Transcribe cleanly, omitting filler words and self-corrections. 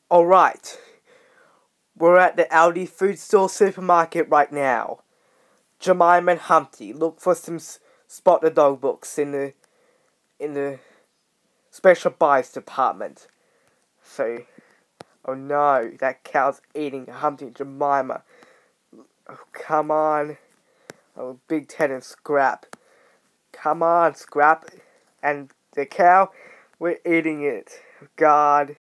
Alright, we're at the Aldi food store supermarket right now. Jemima and Humpty look for some Spot the Dog books in the special buys department. So, oh no, that cow's eating Humpty and Jemima. Oh, come on. Oh, Big Ted and Scrap. Come on, Scrap. And the cow, we're eating it. God.